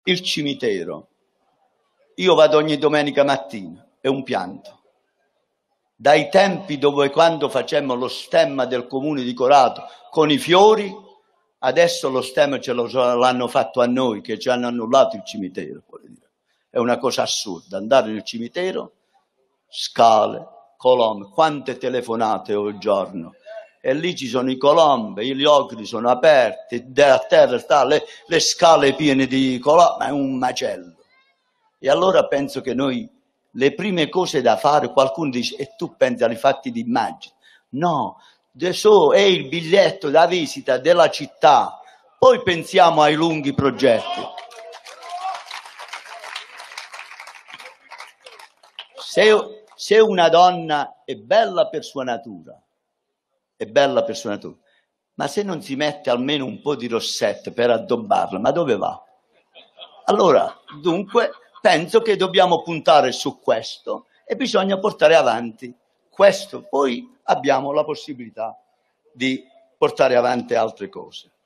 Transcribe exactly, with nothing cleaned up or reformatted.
il cimitero. Io vado ogni domenica mattina, è un pianto. Dai tempi dove quando facemmo lo stemma del comune di Corato con i fiori, adesso lo stemma ce lo, l'hanno fatto a noi, che ci hanno annullato il cimitero. È una cosa assurda, andare nel cimitero, scale, colombe, quante telefonate ogni giorno. E lì ci sono i colombe, gli ocri sono aperti, a terra sta le, le scale piene di colombe, ma è un macello. E allora penso che noi, le prime cose da fare, qualcuno dice, e tu pensi ai fatti di immagine. No, adesso è il biglietto da visita della città, poi pensiamo ai lunghi progetti. Se, se una donna è bella per sua natura, è bella per sua natura, ma se non si mette almeno un po' di rossetto per addobbarla, ma dove va? Allora, dunque, penso che dobbiamo puntare su questo e bisogna portare avanti questo. Poi abbiamo la possibilità di portare avanti altre cose.